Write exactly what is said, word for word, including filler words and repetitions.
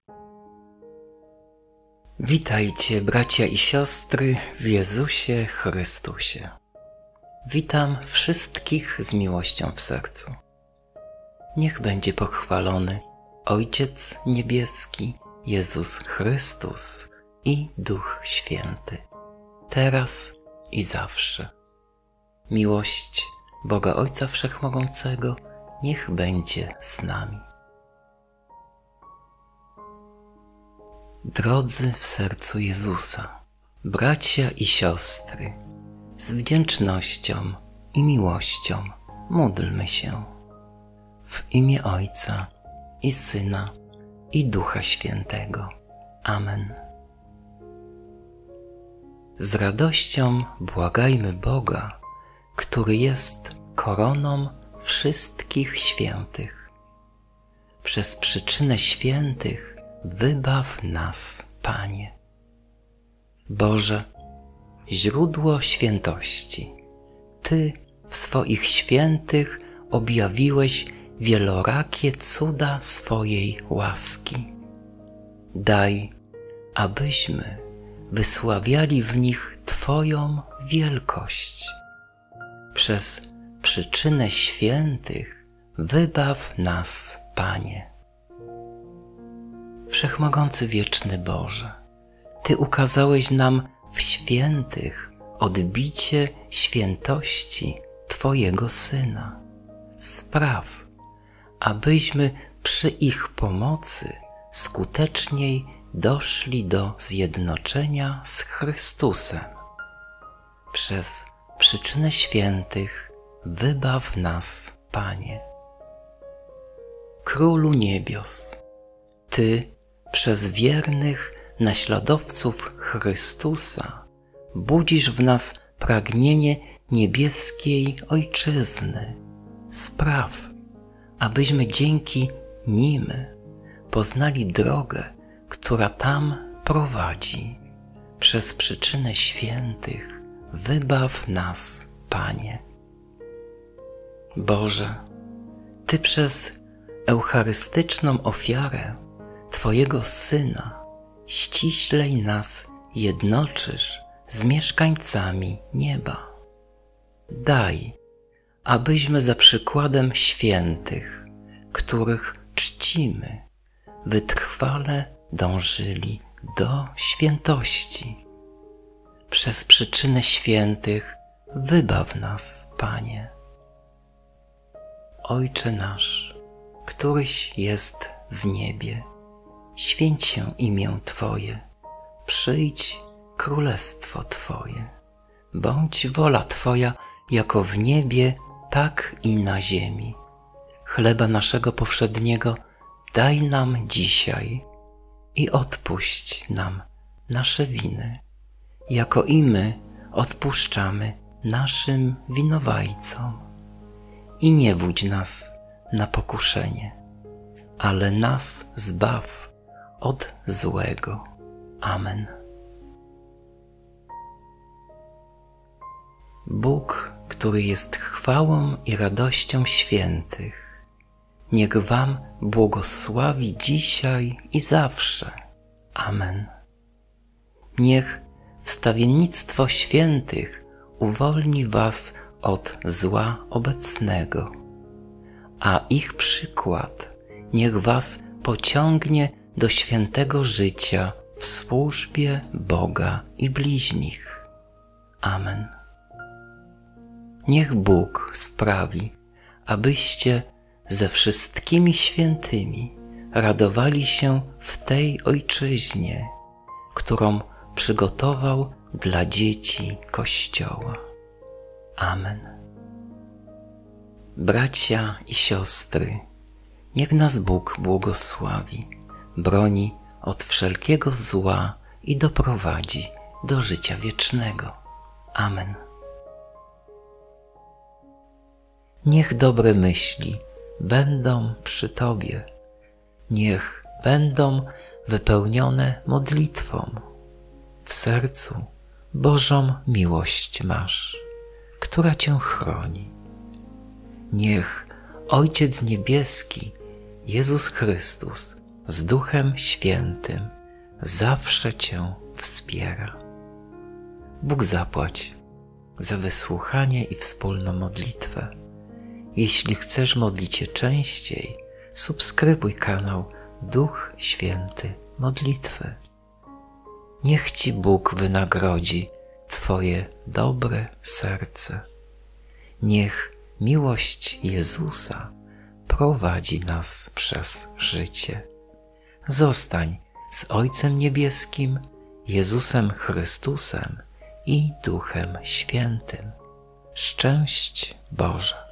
Witajcie, bracia i siostry, w Jezusie Chrystusie. Witam wszystkich z miłością w sercu. Niech będzie pochwalony Ojciec Niebieski, Jezus Chrystus i Duch Święty, teraz i zawsze. Miłość Boga Ojca Wszechmogącego niech będzie z nami. Drodzy w sercu Jezusa, bracia i siostry, z wdzięcznością i miłością módlmy się. W imię Ojca i Syna i Ducha Świętego. Amen. Z radością błagajmy Boga, który jest koroną wszystkich świętych. Przez przyczynę świętych wybaw nas, Panie. Boże, źródło świętości, Ty w swoich świętych objawiłeś wielorakie cuda swojej łaski. Daj, abyśmy wysławiali w nich Twoją wielkość. Przez przyczynę świętych wybaw nas, Panie. Wszechmogący wieczny Boże, Ty ukazałeś nam w świętych odbicie świętości Twojego Syna. Spraw, abyśmy przy ich pomocy skuteczniej doszli do zjednoczenia z Chrystusem. Przez przyczynę świętych wybaw nas, Panie. Królu niebios, Ty przez wiernych naśladowców Chrystusa budzisz w nas pragnienie niebieskiej Ojczyzny. Spraw, abyśmy dzięki nim poznali drogę, która tam prowadzi. Przez przyczynę świętych wybaw nas, Panie. Boże, Ty przez eucharystyczną ofiarę Twojego Syna ściślej nas jednoczysz z mieszkańcami nieba. Daj, abyśmy za przykładem świętych, których czcimy, wytrwale dążyli do świętości. Przez przyczynę świętych wybaw nas, Panie. Ojcze nasz, któryś jest w niebie, święć się imię Twoje, przyjdź królestwo Twoje, bądź wola Twoja jako w niebie, tak i na ziemi. Chleba naszego powszedniego daj nam dzisiaj i odpuść nam nasze winy, jako i my odpuszczamy naszym winowajcom. I nie wódź nas na pokuszenie, ale nas zbaw od złego. Amen. Bóg, który jest chwałą i radością świętych, niech Wam błogosławi dzisiaj i zawsze. Amen. Niech wstawiennictwo świętych uwolni Was od zła obecnego, a ich przykład niech Was pociągnie do świętego życia w służbie Boga i bliźnich. Amen. Niech Bóg sprawi, abyście ze wszystkimi świętymi radowali się w tej Ojczyźnie, którą przygotował dla dzieci Kościoła. Amen. Bracia i siostry, niech nas Bóg błogosławi, broni od wszelkiego zła i doprowadzi do życia wiecznego. Amen. Niech dobre myśli będą przy Tobie, niech będą wypełnione modlitwą. W sercu Bożą miłość masz, która Cię chroni. Niech Ojciec Niebieski, Jezus Chrystus, z Duchem Świętym zawsze Cię wspiera. Bóg zapłać za wysłuchanie i wspólną modlitwę. Jeśli chcesz modlić się częściej, subskrybuj kanał Duch Święty Modlitwy. Niech Ci Bóg wynagrodzi Twoje dobre serce. Niech miłość Jezusa prowadzi nas przez życie. Zostań z Ojcem Niebieskim, Jezusem Chrystusem i Duchem Świętym. Szczęść Boże!